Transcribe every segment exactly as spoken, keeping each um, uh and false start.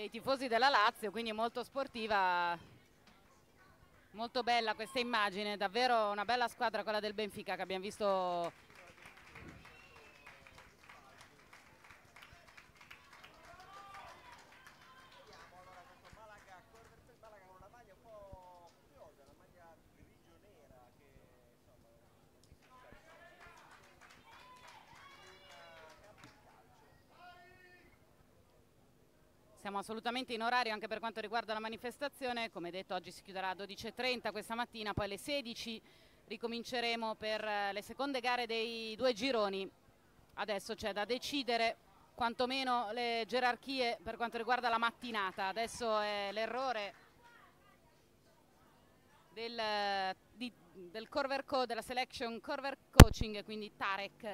dei tifosi della Lazio, quindi molto sportiva, molto bella questa immagine, davvero una bella squadra quella del Benfica che abbiamo visto. Siamo assolutamente in orario anche per quanto riguarda la manifestazione, come detto oggi si chiuderà a dodici e trenta questa mattina, poi alle sedici ricominceremo per le seconde gare dei due gironi. Adesso c'è da decidere quantomeno le gerarchie per quanto riguarda la mattinata. Adesso è l'errore del, di, del Corver Co, della Selection Corver Coaching, quindi Tarek.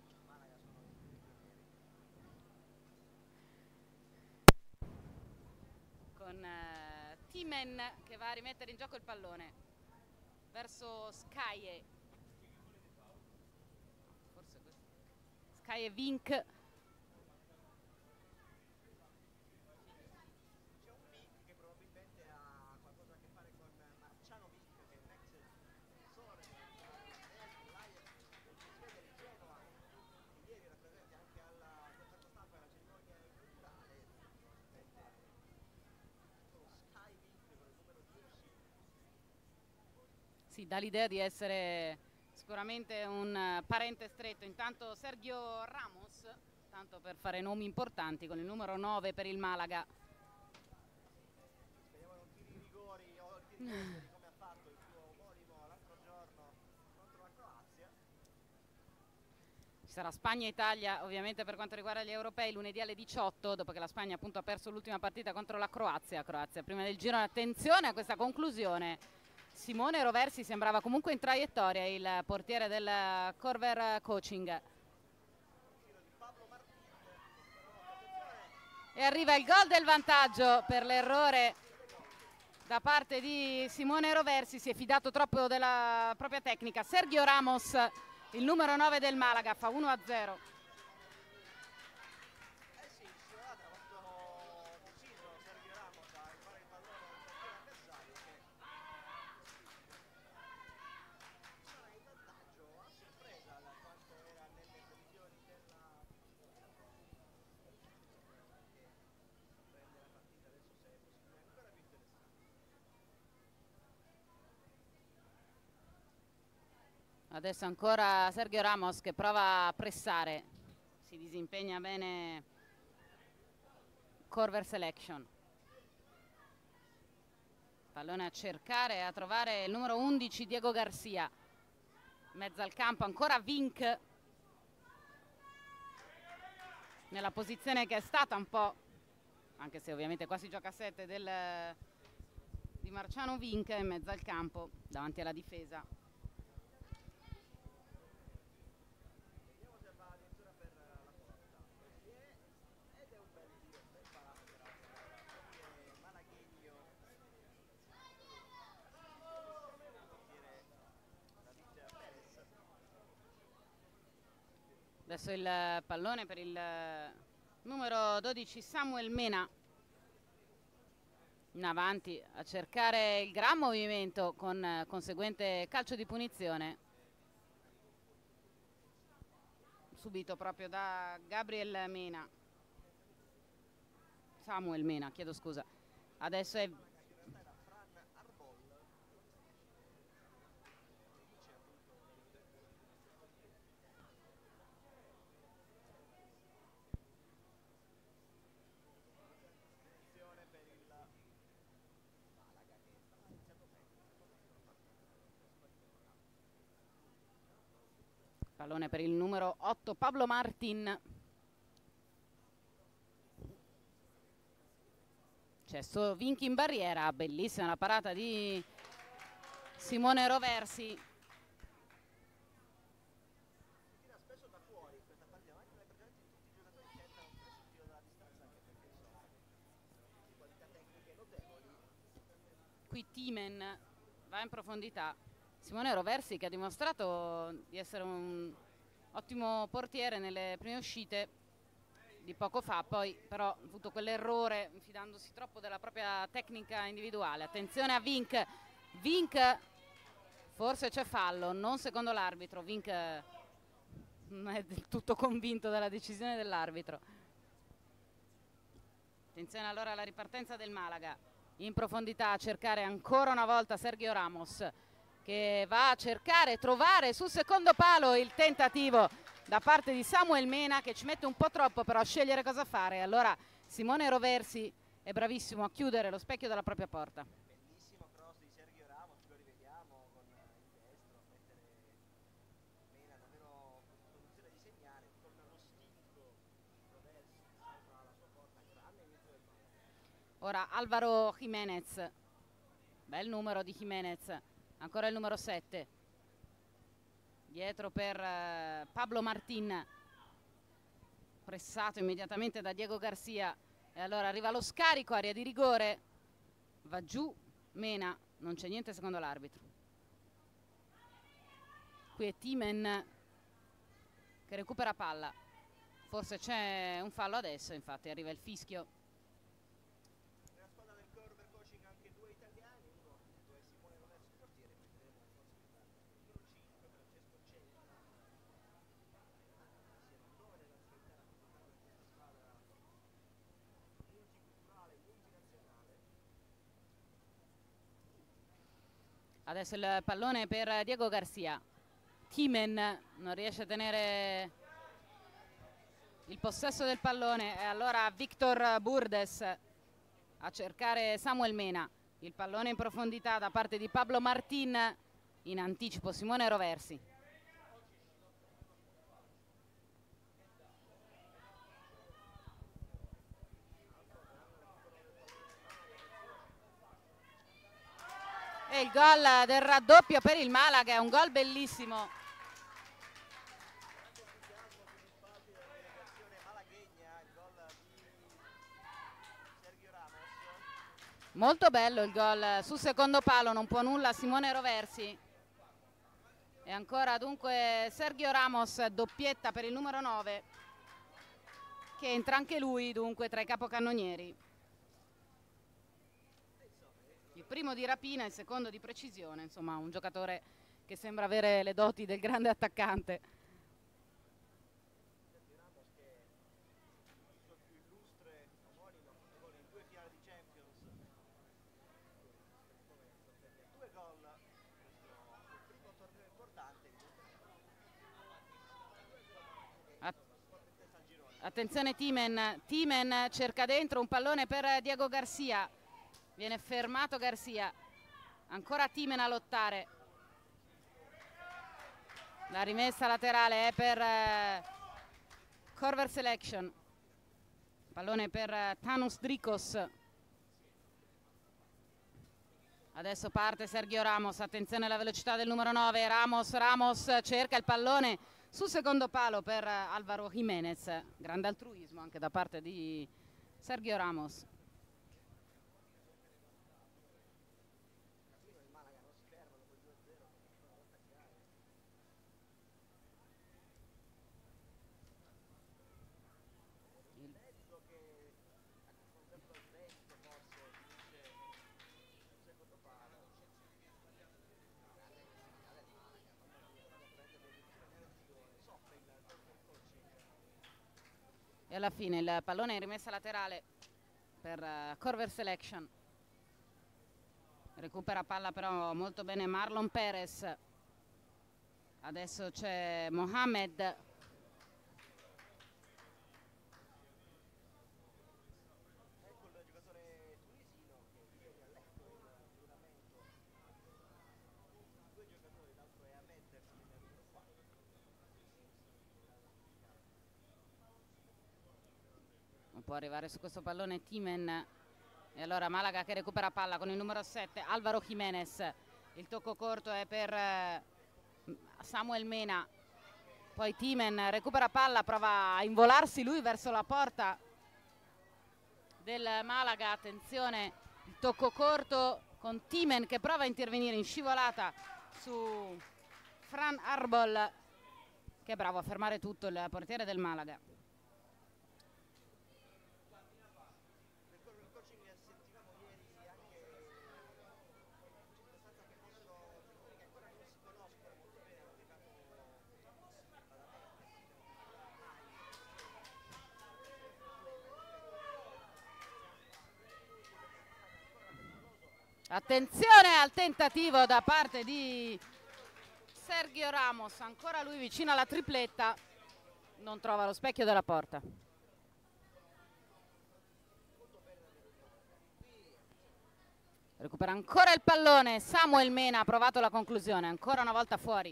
Con eh, Timen che va a rimettere in gioco il pallone verso Sky. Forse questo. Sky e Vink. Sì, dà l'idea di essere sicuramente un parente stretto. Intanto Sergio Ramos, tanto per fare nomi importanti, con il numero nove per il Malaga. Speriamo non tiri i rigori o tiri i rigori come ha fatto il suo omonimo l'altro giorno contro la Croazia. Ci sarà Spagna-Italia ovviamente per quanto riguarda gli europei lunedì alle diciotto, dopo che la Spagna appunto ha perso l'ultima partita contro la Croazia. Croazia prima del giro. Attenzione a questa conclusione. Simone Roversi sembrava comunque in traiettoria, il portiere del Corver Coaching. E arriva il gol del vantaggio per l'errore da parte di Simone Roversi. Si è fidato troppo della propria tecnica. Sergio Ramos, il numero nove del Malaga, fa uno a zero. Eh sì, Sciolata molto deciso Sergio Ramos a fare il pallone al portiere avversario che sarà in vantaggio a sorpresa da quanto era nelle previsioni della che prende la partita adesso se è possibile ancora più interessante. Adesso ancora Sergio Ramos che prova a pressare, si disimpegna bene Corver Selection. Pallone a cercare, a trovare il numero undici Diego Garcia. Mezzo al campo ancora Vink, nella posizione che è stata un po', anche se ovviamente qua si gioca a sette, del, di Marciano Vink in mezzo al campo davanti alla difesa. Adesso il pallone per il numero dodici Samuel Mena, in avanti a cercare il gran movimento con conseguente calcio di punizione subito proprio da Gabriel Mena. Samuel Mena, chiedo scusa. Adesso è pallone per il numero otto Pablo Martin. C'è solo Vink in barriera, bellissima la parata di Simone Roversi. Qui Timen va in profondità. Simone Roversi che ha dimostrato di essere un ottimo portiere nelle prime uscite, di poco fa, poi però ha avuto quell'errore fidandosi troppo della propria tecnica individuale. Attenzione a Vink, Vink, forse c'è fallo, non secondo l'arbitro. Vink non è del tutto convinto della decisione dell'arbitro. Attenzione allora alla ripartenza del Malaga, in profondità a cercare ancora una volta Sergio Ramos, che va a cercare, trovare sul secondo palo il tentativo da parte di Samuel Mena, che ci mette un po' troppo però a scegliere cosa fare. Allora Simone Roversi è bravissimo a chiudere lo specchio della propria porta. Bellissimo cross di Sergio Ramos, lo rivediamo con il destro, mettere Mena davvero in posizione di segnare, con lo stinco Roversi salva la sua porta, grande inizio del Malaga. Ora Alvaro Jiménez, bel numero di Jiménez, ancora il numero sette. Dietro per uh, Pablo Martin, pressato immediatamente da Diego Garcia, e allora arriva lo scarico, area di rigore, va giù Mena, non c'è niente secondo l'arbitro. Qui è Timen che recupera palla, forse c'è un fallo adesso, infatti arriva il fischio. Nella squadra del Corver Coaching anche due italiani, uno è Simone Roversi, il portiere, metteremo in possibilità numero cinque Francesco Cella, siano nove nella nazionalità rappresentare questa squadra multiculturale, multinazionale. Adesso il pallone per Diego Garcia, Timen non riesce a tenere il possesso del pallone e allora Victor Burdes a cercare Samuel Mena, il pallone in profondità da parte di Pablo Martin, in anticipo Simone Roversi. E il gol del raddoppio per il Malaga, è un gol bellissimo. Molto bello il gol sul secondo palo, non può nulla Simone Roversi. E ancora dunque Sergio Ramos, doppietta per il numero nove, che entra anche lui dunque tra i capocannonieri. Il primo di rapina, il secondo di precisione, insomma un giocatore che sembra avere le doti del grande attaccante. Attenzione Timen, Timen cerca dentro un pallone per Diego Garcia, viene fermato Garcia, ancora Timen a lottare, la rimessa laterale è per eh, Corver Selection, pallone per eh, Thanos Dricos. Adesso parte Sergio Ramos, attenzione alla velocità del numero nove, Ramos, Ramos cerca il pallone sul secondo palo per Alvaro Jiménez, grande altruismo anche da parte di Sergio Ramos. E alla fine il pallone in rimessa laterale per uh, Corver Selection. Recupera palla però molto bene Marlon Perez. Adesso c'è Mohamed. Ecco il giocatore tunisino che ieri ha letto il giuramento. Due giocatori, l'altro è Ahmed, il numero quattro. Non può arrivare su questo pallone Timen. E allora Malaga che recupera palla con il numero sette Alvaro Jiménez. Il tocco corto è per eh, Samuel Mena. Poi Timen recupera palla, prova a involarsi lui verso la porta del Malaga. Attenzione, il tocco corto con Timen che prova a intervenire in scivolata su Fran Arbol, che è bravo a fermare tutto il portiere del Malaga. Attenzione al tentativo da parte di Sergio Ramos, ancora lui vicino alla tripletta, non trova lo specchio della porta. Recupera ancora il pallone, Samuel Mena ha provato la conclusione, ancora una volta fuori.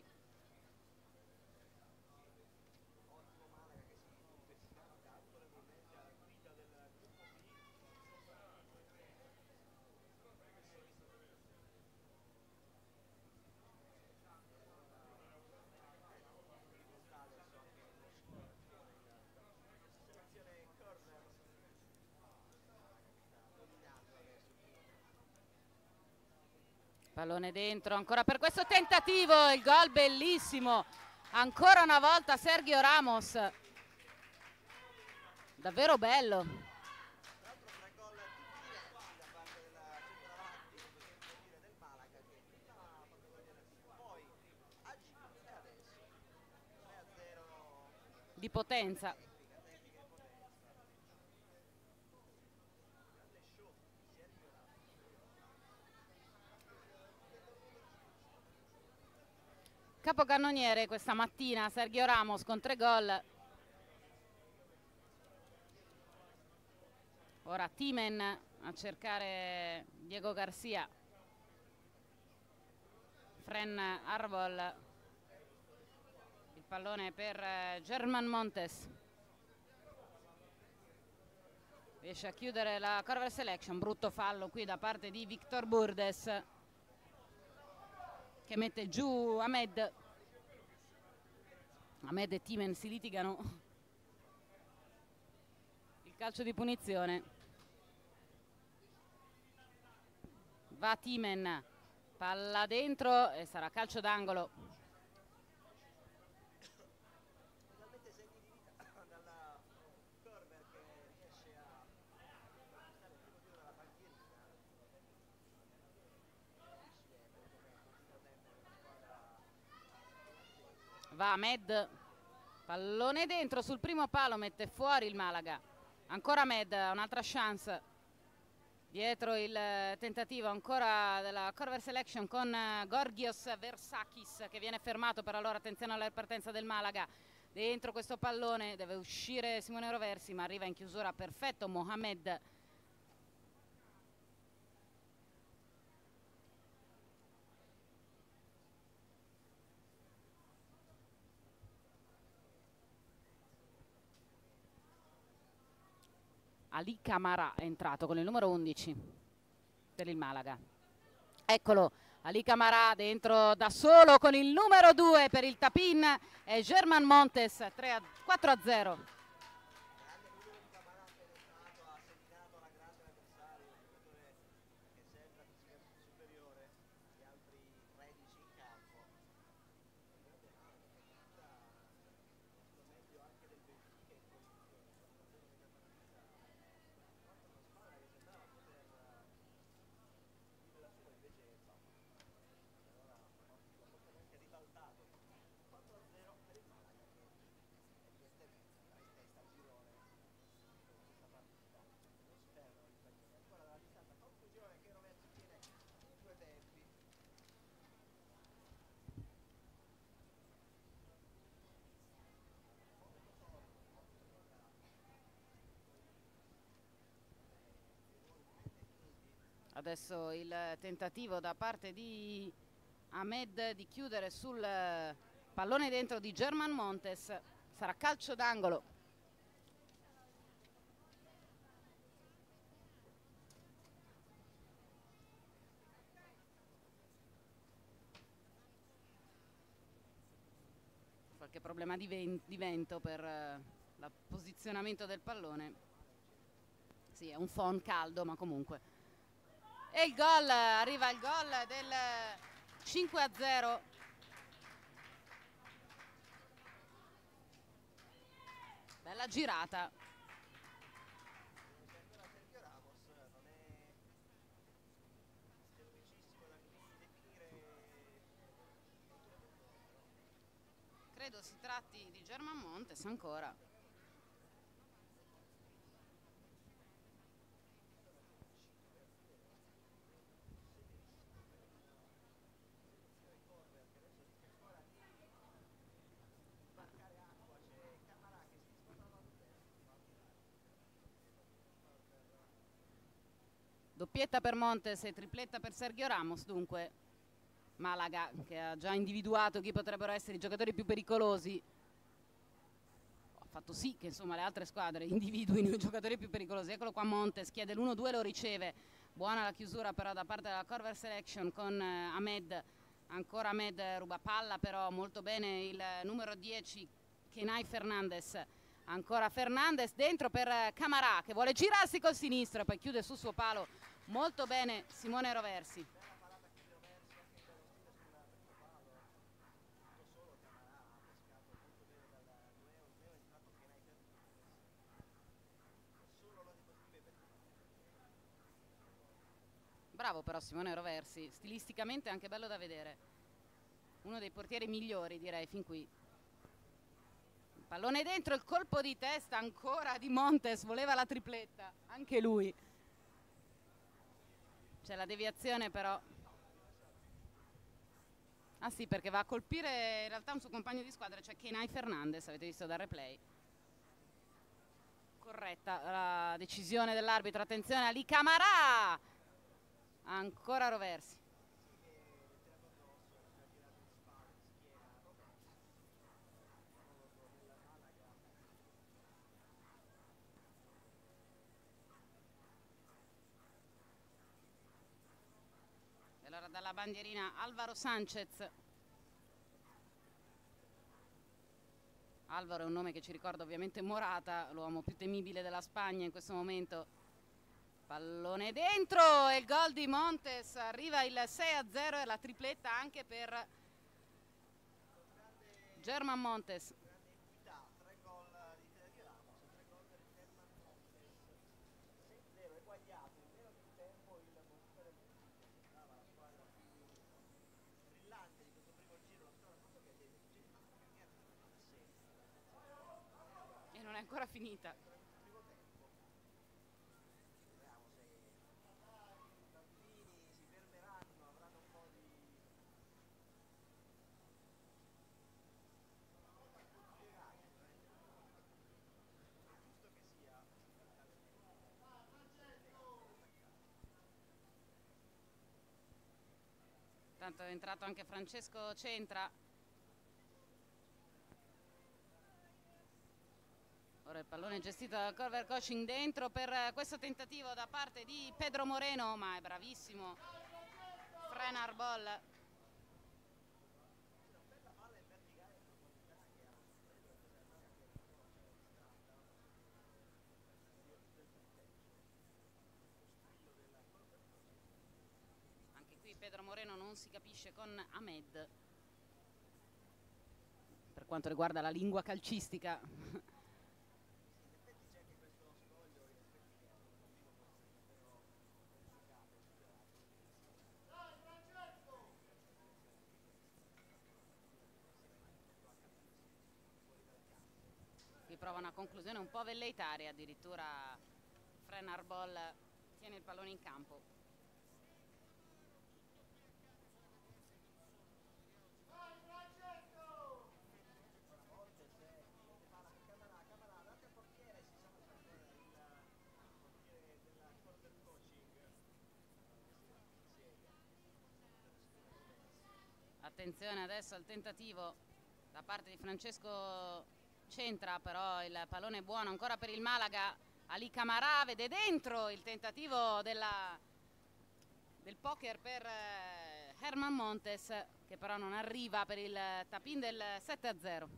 Pallone dentro, ancora per questo tentativo, il gol bellissimo, ancora una volta Sergio Ramos, davvero bello. Di potenza. Capocannoniere questa mattina Sergio Ramos con tre gol. Ora Timen a cercare Diego Garcia. Fren Arbol. Il pallone per German Montes. Riesce a chiudere la Corver Selection. Brutto fallo qui da parte di Victor Burdes, che mette giù Ahmed. Ahmed e Timen si litigano. Il calcio di punizione. Va Timen, palla dentro e sarà calcio d'angolo. Va Ahmed, pallone dentro sul primo palo, mette fuori il Malaga. Ancora Ahmed, un'altra chance. Dietro il tentativo ancora della Corver Selection con Gorgios Versakis, che viene fermato, per allora attenzione alla partenza del Malaga. Dentro questo pallone deve uscire Simone Roversi, ma arriva in chiusura perfetto Mohamed. Ali Camara è entrato con il numero undici per il Malaga. Eccolo, Ali Camara dentro da solo con il numero due per il Tapin e German Montes, quattro a zero. Adesso il tentativo da parte di Ahmed di chiudere sul pallone dentro di German Montes, sarà calcio d'angolo. Qualche problema di, ven di vento per uh, il posizionamento del pallone. Sì, è un phon caldo, ma comunque. E il gol, arriva il gol del cinque a zero. Bella girata. Credo si tratti di German Montes ancora. doppietta per Montes e tripletta per Sergio Ramos. Dunque Malaga, che ha già individuato chi potrebbero essere i giocatori più pericolosi, ha fatto sì che insomma le altre squadre individuino i giocatori più pericolosi. Eccolo qua Montes, chiede l'uno due, lo riceve. Buona la chiusura però da parte della Corver Selection con eh, Ahmed. Ancora Ahmed ruba palla, però molto bene il numero dieci Kenai Fernandez. Ancora Fernandez dentro per Camarà, che vuole girarsi col sinistro e poi chiude sul suo palo molto bene Simone Roversi. Bravo però Simone Roversi, stilisticamente anche bello da vedere, uno dei portieri migliori direi fin qui. Il pallone dentro, il colpo di testa ancora di Montes, voleva la tripletta anche lui, c'è la deviazione però, ah sì, perché va a colpire in realtà un suo compagno di squadra, cioè Kenai Fernandez, avete visto dal replay. Corretta la decisione dell'arbitro, attenzione Ali Camarà. Ancora Roversi. E allora dalla bandierina Alvaro Sanchez. Alvaro è un nome che ci ricorda ovviamente Morata, l'uomo più temibile della Spagna in questo momento. Pallone dentro e il gol di Montes, arriva il sei a zero e la tripletta anche per German Montes. E non è ancora finita. Tanto è entrato anche Francesco Centra. Ora il pallone gestito da Corver Coaching dentro per questo tentativo da parte di Pedro Moreno, ma è bravissimo Fran Arbol. Anche qui Pedro Moreno non si capisce con Ahmed per quanto riguarda la lingua calcistica. Qui prova una conclusione un po' velleitaria, addirittura Fran Arbol tiene il pallone in campo. Attenzione adesso al tentativo da parte di Francesco Centra, però il pallone è buono ancora per il Malaga. Ali Camarà vede dentro il tentativo della, del poker per eh, Herman Montes, che però non arriva per il tap-in del sette a zero.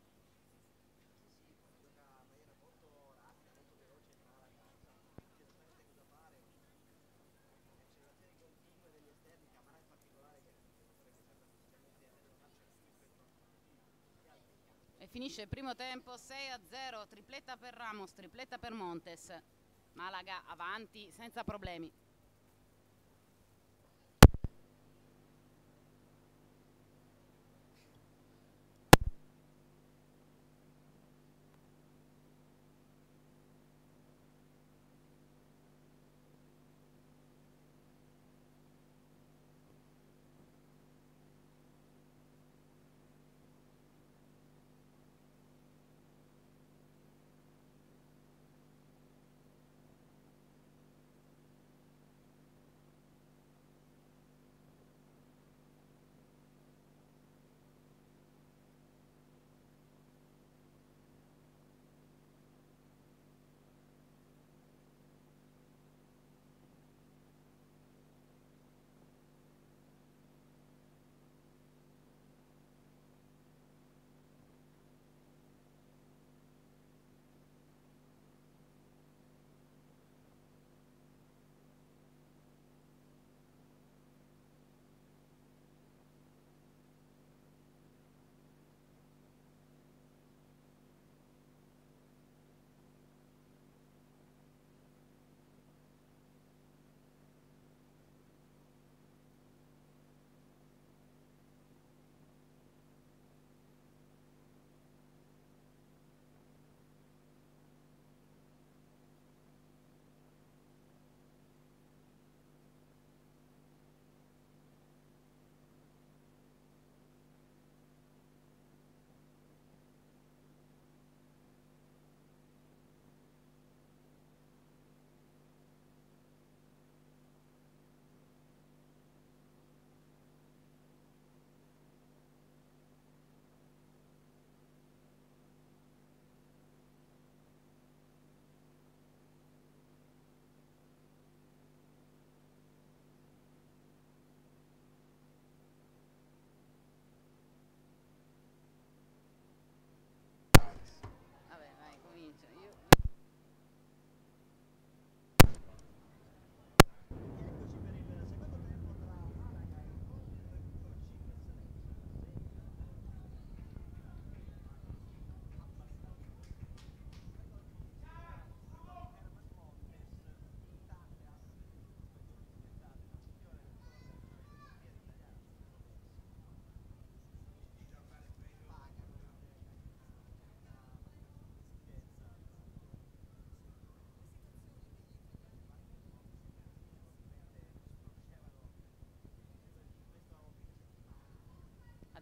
E finisce il primo tempo sei a zero, tripletta per Ramos, tripletta per Montes. Malaga avanti senza problemi.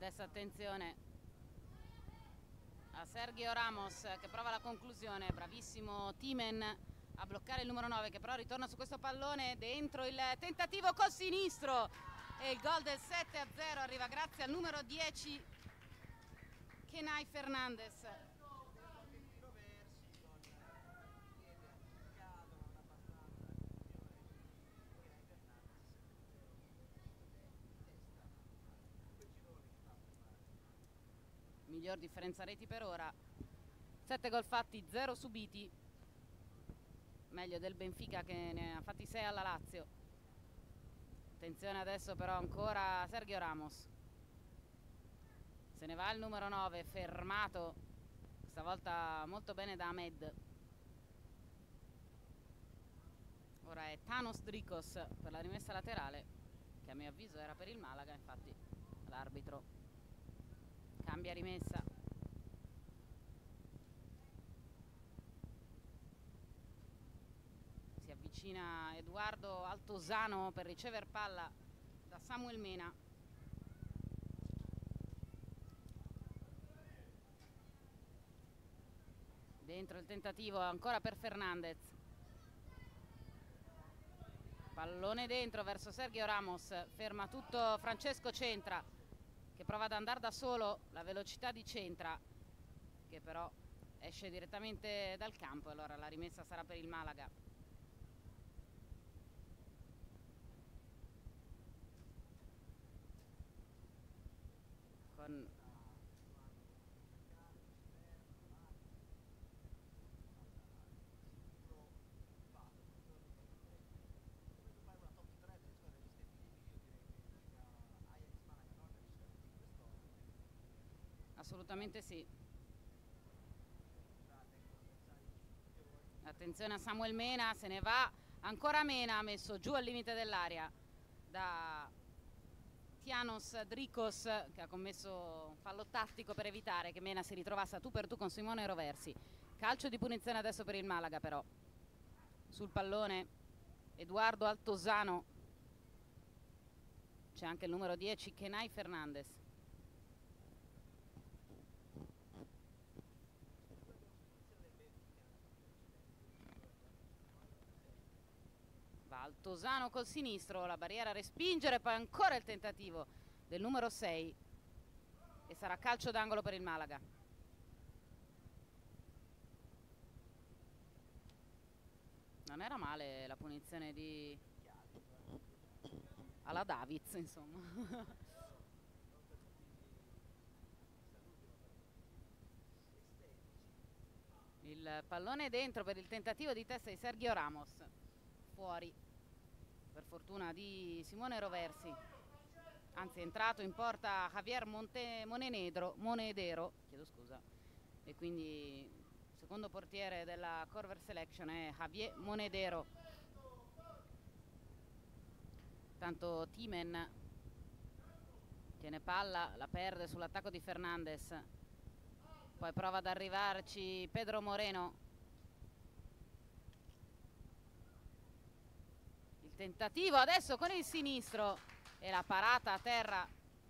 Adesso attenzione a Sergio Ramos che prova la conclusione. Bravissimo Timen a bloccare il numero nove, che però ritorna su questo pallone. Dentro il tentativo col sinistro e il gol del sette a zero arriva grazie al numero dieci Kenai Fernandez. Miglior differenza reti per ora, sette gol fatti, zero subiti, meglio del Benfica che ne ha fatti sei alla Lazio. Attenzione adesso però ancora Sergio Ramos, se ne va il numero nove, fermato stavolta molto bene da Ahmed. Ora è Thanos Dricos per la rimessa laterale, che a mio avviso era per il Malaga, infatti l'arbitro cambia rimessa. Si avvicina Edoardo Altosano per ricevere palla da Samuel Mena. Dentro il tentativo ancora per Fernandez. Pallone dentro verso Sergio Ramos, ferma tutto Francesco Centra, che prova ad andare da solo. La velocità di Centra, che però esce direttamente dal campo, allora la rimessa sarà per il Malaga. Con assolutamente sì. Attenzione a Samuel Mena, se ne va ancora Mena, messo giù al limite dell'area da Thanos Dricos, che ha commesso un fallo tattico per evitare che Mena si ritrovasse a tu per tu con Simone Roversi. Calcio di punizione adesso per il Malaga, però sul pallone Edoardo Altosano, c'è anche il numero dieci Kenai Fernandez. Altosano col sinistro, la barriera a respingere, poi ancora il tentativo del numero sei e sarà calcio d'angolo per il Malaga. Non era male la punizione di alla Davids, insomma. Il pallone dentro per il tentativo di testa di Sergio Ramos, fuori per fortuna di Simone Roversi, anzi è entrato in porta Javier Monte, Monenedro, Monedero, chiedo scusa, e quindi secondo portiere della Corver Selection è Javier Monedero. Tanto Timen tiene palla, la perde sull'attacco di Fernandez, poi prova ad arrivarci Pedro Moreno. Tentativo adesso con il sinistro e la parata a terra.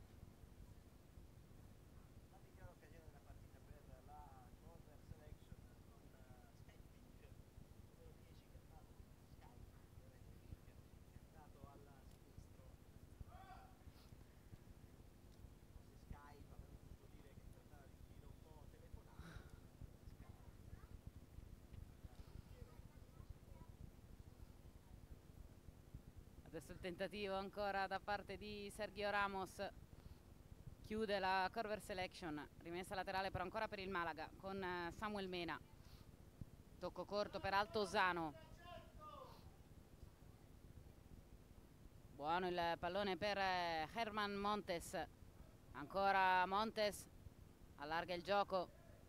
Adesso il tentativo ancora da parte di Sergio Ramos, chiude la Corver Selection, rimessa laterale però ancora per il Malaga con Samuel Mena, tocco corto per Altosano, buono il pallone per Herman Montes, ancora Montes, allarga il gioco,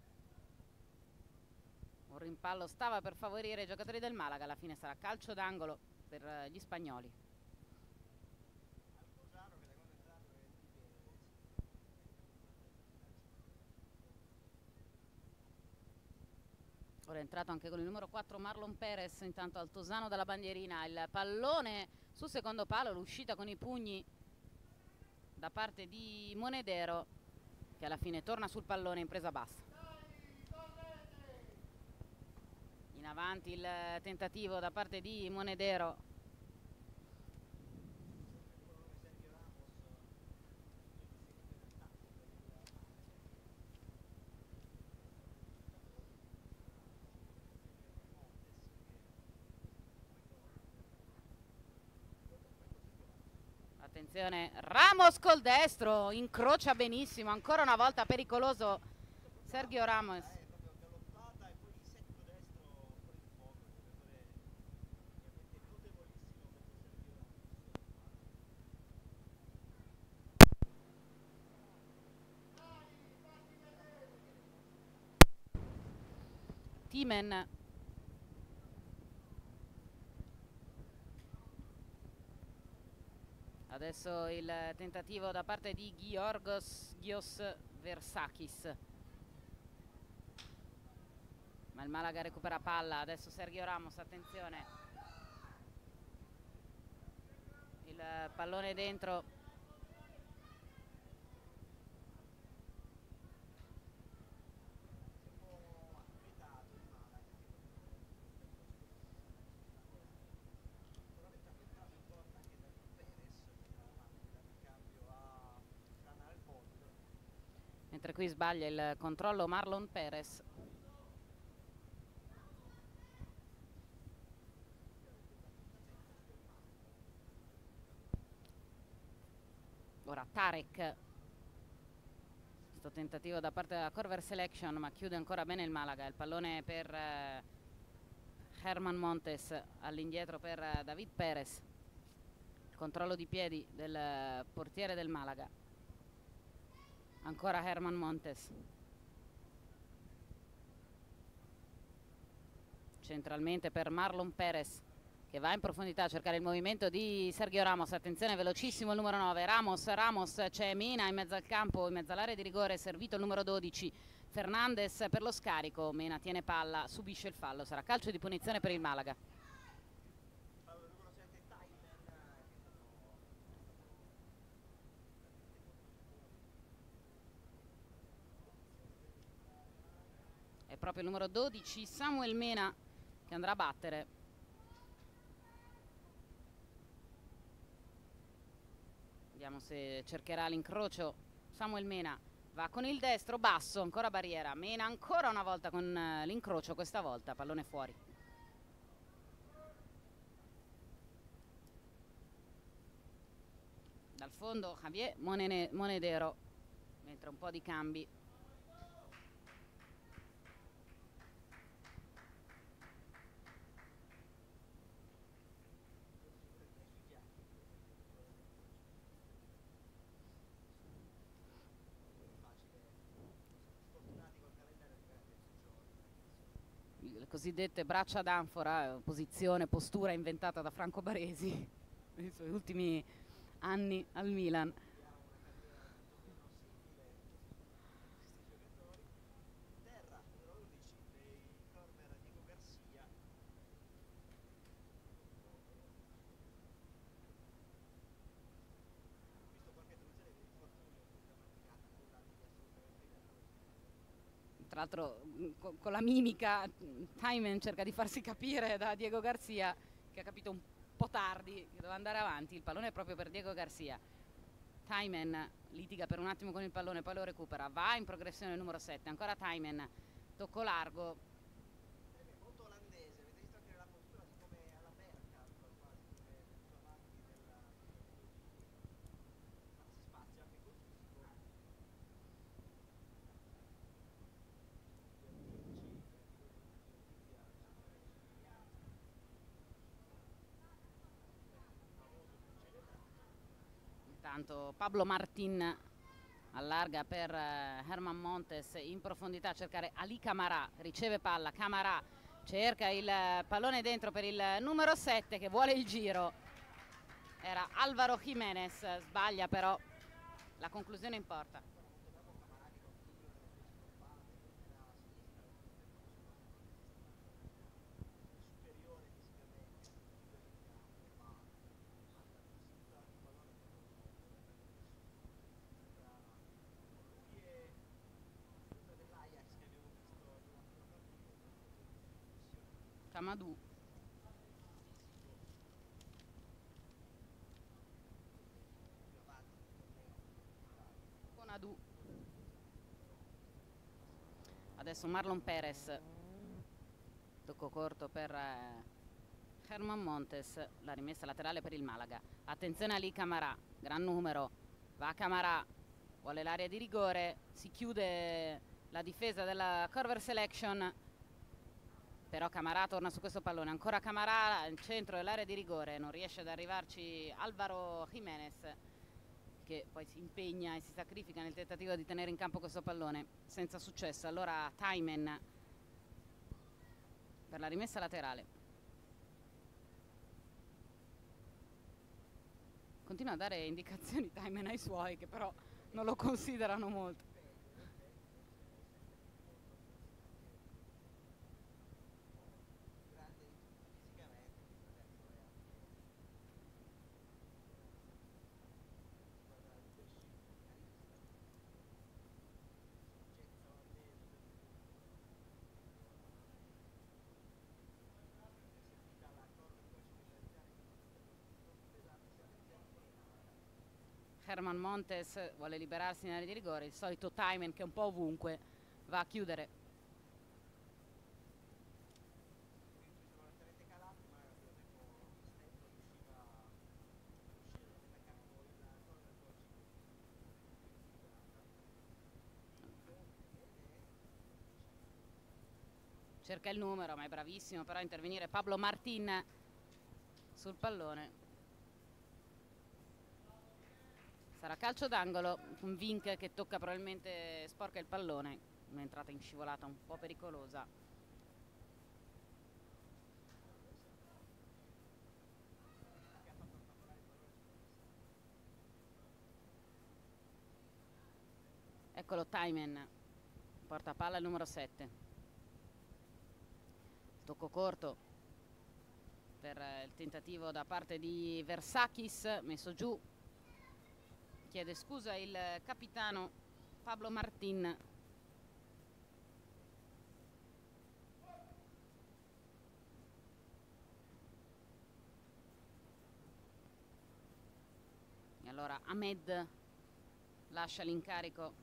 un rimpallo stava per favorire i giocatori del Malaga, alla fine sarà calcio d'angolo per gli spagnoli. Ora è entrato anche con il numero quattro Marlon Perez, intanto Altosano dalla bandierina, il pallone sul secondo palo, l'uscita con i pugni da parte di Monedero, che alla fine torna sul pallone in presa bassa. In avanti il tentativo da parte di Monedero. Attenzione, Ramos col destro, incrocia benissimo, ancora una volta pericoloso Sergio Ramos. Timen. Adesso il tentativo da parte di Giorgos Gios Versakis. Ma il Malaga recupera palla. Adesso Sergio Ramos, attenzione. Il pallone dentro. Mentre qui sbaglia il controllo Marlon Perez. Ora Tarek. Questo tentativo da parte della Corver Selection, ma chiude ancora bene il Malaga. Il pallone per eh, Herman Montes, all'indietro per eh, David Perez. Il controllo di piedi del eh, portiere del Malaga. Ancora Herman Montes. Centralmente per Marlon Perez, che va in profondità a cercare il movimento di Sergio Ramos. Attenzione, velocissimo il numero nove. Ramos, Ramos, c'è Mena in mezzo al campo, in mezzo all'area di rigore, servito il numero dodici. Fernandez per lo scarico. Mena tiene palla, subisce il fallo. Sarà calcio di punizione per il Malaga. È proprio il numero dodici, Samuel Mena, che andrà a battere. Vediamo se cercherà l'incrocio. Samuel Mena va con il destro, basso, ancora barriera. Mena ancora una volta con l'incrocio, questa volta pallone fuori. Dal fondo Javier Monedero, mentre un po' di cambi. Le cosiddette braccia d'anfora, posizione, postura inventata da Franco Baresi nei suoi ultimi anni al Milan. Tra l'altro con la mimica Taimen cerca di farsi capire da Diego Garcia, che ha capito un po' tardi che doveva andare avanti. Il pallone è proprio per Diego Garcia. Taimen litiga per un attimo con il pallone, poi lo recupera, va in progressione il numero sette, ancora Taimen, tocco largo. Molto olandese, avete visto anche la postura come alla Bergkamp, quasi come più avanti della farsi spazio anche col fisico. Intanto Pablo Martin allarga per uh, Herman Montes in profondità a cercare Ali Camarà, riceve palla, Camarà cerca il uh, pallone dentro per il uh, numero sette che vuole il giro. Era Alvaro Jiménez, sbaglia però, la conclusione in porta. Camadou. Conadou. Adesso Marlon Perez, tocco corto per eh, Herman Montes, la rimessa laterale per il Malaga. Attenzione a Ali Camarà, gran numero, va Camarà, vuole l'area di rigore, si chiude la difesa della Corver Selection, però Camarà torna su questo pallone, ancora Camarà al centro dell'area di rigore, non riesce ad arrivarci Álvaro Jiménez, che poi si impegna e si sacrifica nel tentativo di tenere in campo questo pallone, senza successo. Allora Taimen per la rimessa laterale, continua a dare indicazioni Taimen ai suoi, che però non lo considerano molto. Herman Montes vuole liberarsi in area di rigore, il solito Taimen che è un po' ovunque va a chiudere. Cerca il numero, ma è bravissimo però a intervenire Pablo Martin sul pallone. Sarà calcio d'angolo, un Vink che tocca, probabilmente sporca il pallone, un'entrata in scivolata un po' pericolosa. Eccolo Taimen, porta palla il numero sette. Tocco corto per il tentativo da parte di Versakis, messo giù. Chiede scusa il capitano Pablo Martin. E allora Ahmed lascia l'incarico.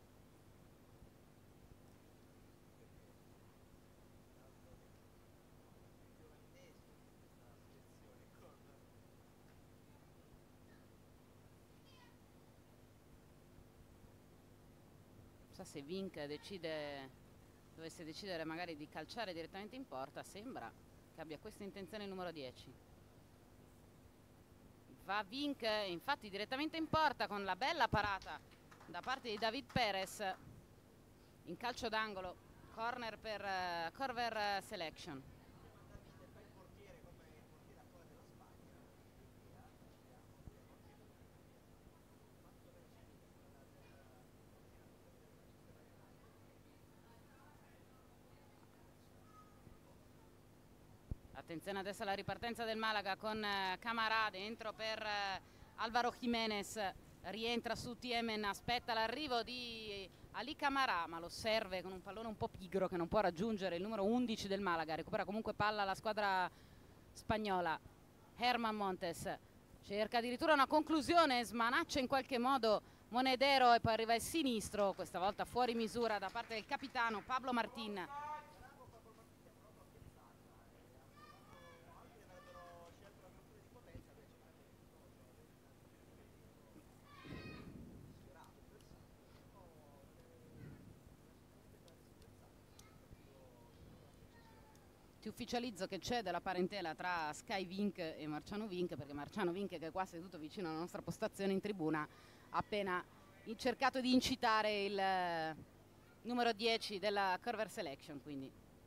Se Vink decide, dovesse decidere magari di calciare direttamente in porta, sembra che abbia questa intenzione il numero dieci. Va Vink infatti direttamente in porta con la bella parata da parte di David Perez in calcio d'angolo, corner per uh, Corver Selection. Attenzione adesso alla ripartenza del Malaga con eh, Camarà dentro per eh, Álvaro Jiménez, rientra su Tiemen, aspetta l'arrivo di Ali Camarà, ma lo serve con un pallone un po' pigro che non può raggiungere il numero undici del Malaga. Recupera comunque palla la squadra spagnola. Herman Montes cerca addirittura una conclusione, smanaccia in qualche modo Monedero e poi arriva il sinistro, questa volta fuori misura da parte del capitano Pablo Martin. Ti ufficializzo che c'è della parentela tra Sky Vink e Marciano Vink, perché Marciano Vink, che è qua seduto vicino alla nostra postazione in tribuna, ha appena cercato di incitare il eh, numero dieci della Corver Selection, quindi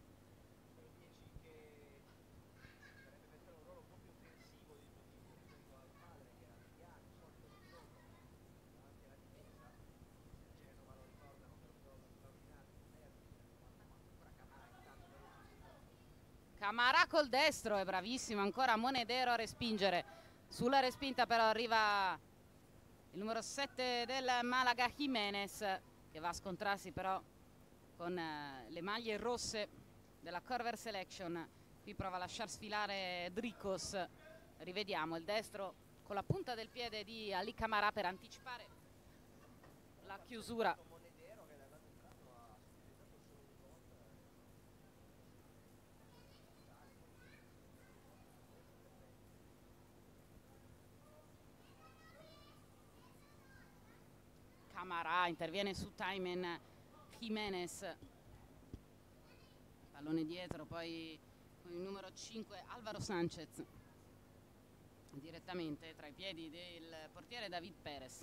Camarà col destro, è bravissimo ancora Monedero a respingere. Sulla respinta però arriva il numero sette del Malaga, Jiménez, che va a scontrarsi però con eh, le maglie rosse della Corver Selection. Qui prova a lasciar sfilare Dricos, rivediamo il destro con la punta del piede di Ali Camara per anticipare la chiusura. Camara interviene su Taimen Jimenez, pallone dietro, poi con il numero cinque Alvaro Sanchez direttamente tra i piedi del portiere David Perez.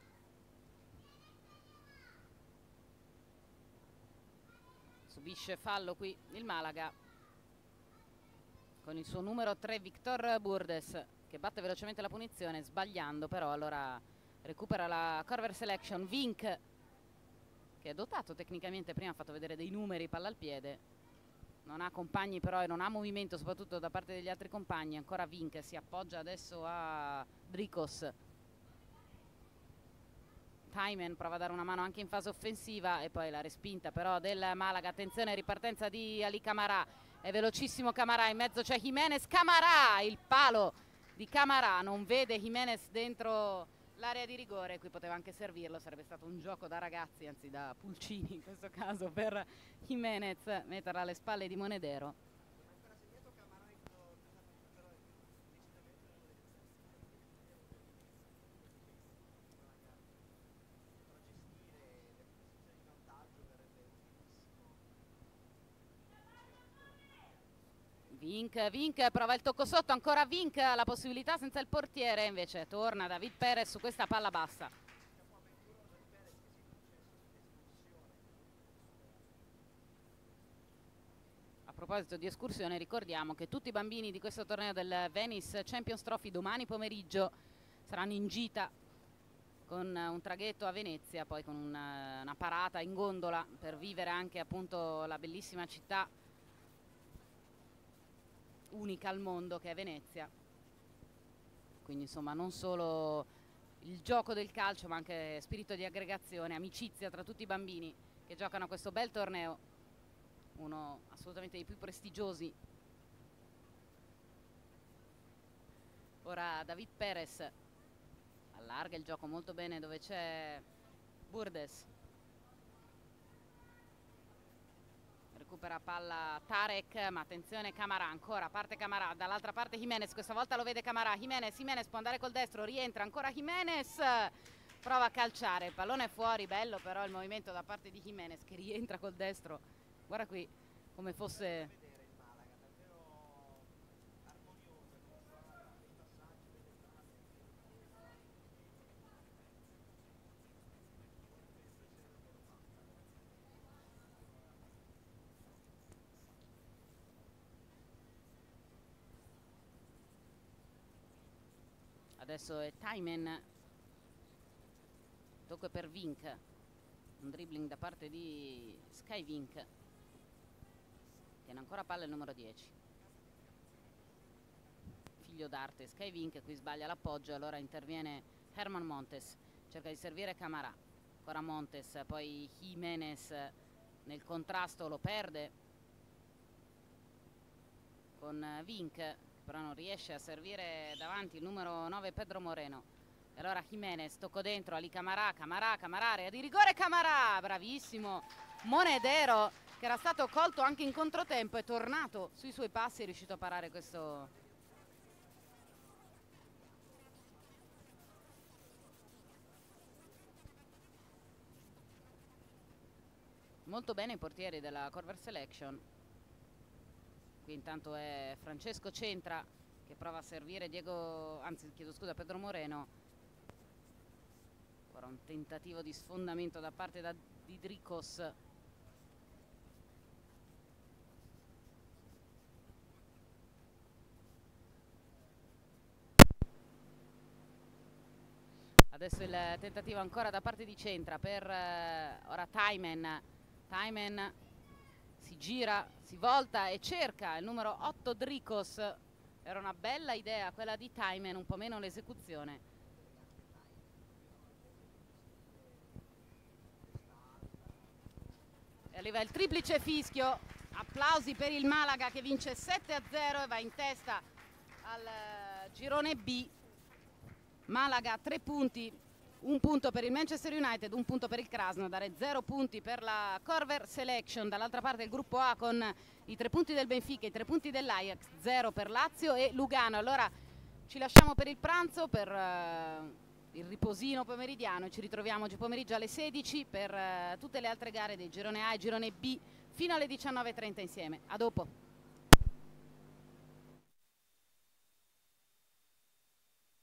Subisce fallo qui il Malaga con il suo numero tre Victor Burdes, che batte velocemente la punizione sbagliando, però allora recupera la Corver Selection. Vink, che è dotato tecnicamente, prima ha fatto vedere dei numeri, palla al piede, non ha compagni però e non ha movimento soprattutto da parte degli altri compagni. Ancora Vink, si appoggia adesso a Dricos. Taimen prova a dare una mano anche in fase offensiva e poi la respinta però del Malaga. Attenzione, ripartenza di Ali Camara, è velocissimo Camara, in mezzo c'è Jimenez. Camara, il palo di Camara, non vede Jimenez dentro l'area di rigore, qui poteva anche servirlo, sarebbe stato un gioco da ragazzi, anzi da pulcini in questo caso, per Jimenez metterla alle spalle di Monedero. Vink, Vink prova il tocco sotto, ancora Vink, la possibilità senza il portiere, invece torna David Perez su questa palla bassa. A proposito di escursione, ricordiamo che tutti i bambini di questo torneo del Venice Champions Trophy domani pomeriggio saranno in gita con un traghetto a Venezia, poi con una, una parata in gondola per vivere anche appunto la bellissima città unica al mondo che è Venezia. Quindi insomma non solo il gioco del calcio ma anche spirito di aggregazione, amicizia tra tutti i bambini che giocano a questo bel torneo, uno assolutamente dei più prestigiosi. Ora David Perez allarga il gioco molto bene dove c'è Burdes, recupera palla Tarek, ma attenzione Camara, ancora parte Camara, dall'altra parte Jimenez, questa volta lo vede Camara, Jimenez, Jimenez può andare col destro, rientra ancora Jimenez, prova a calciare, il pallone è fuori, bello però il movimento da parte di Jimenez che rientra col destro, guarda qui come fosse... Adesso è Taimen, tocco per Vink, un dribbling da parte di Sky Vink, tiene ancora palla il numero dieci, figlio d'arte Sky Vink, qui sbaglia l'appoggio, allora interviene Herman Montes, cerca di servire Camara, ancora Montes, poi Jimenez nel contrasto lo perde con Vink, però non riesce a servire davanti il numero nove Pedro Moreno. E allora Jimenez, tocco dentro, Ali Camara, Camara, Camara, area di rigore, Camara, bravissimo Monedero che era stato colto anche in controtempo, è tornato sui suoi passi, è riuscito a parare questo molto bene i portieri della Corver Selection. Qui intanto è Francesco Centra che prova a servire Diego, anzi chiedo scusa, Pedro Moreno. Ancora un tentativo di sfondamento da parte da, di Dricos. Adesso il tentativo ancora da parte di Centra per eh, ora Taimen. Taimen si gira, si volta e cerca il numero otto Dricos. Era una bella idea quella di Taimen, un po' meno l'esecuzione. Arriva il triplice fischio, applausi per il Malaga che vince sette a zero e va in testa al uh, girone B. Malaga tre punti, un punto per il Manchester United, un punto per il Krasnodar, zero punti per la Corver Selection. Dall'altra parte il gruppo A con i tre punti del Benfica, i tre punti dell'Ajax, zero per Lazio e Lugano. Allora ci lasciamo per il pranzo, per uh, il riposino pomeridiano, ci ritroviamo oggi pomeriggio alle sedici per uh, tutte le altre gare del girone A e girone B fino alle diciannove e trenta insieme. A dopo.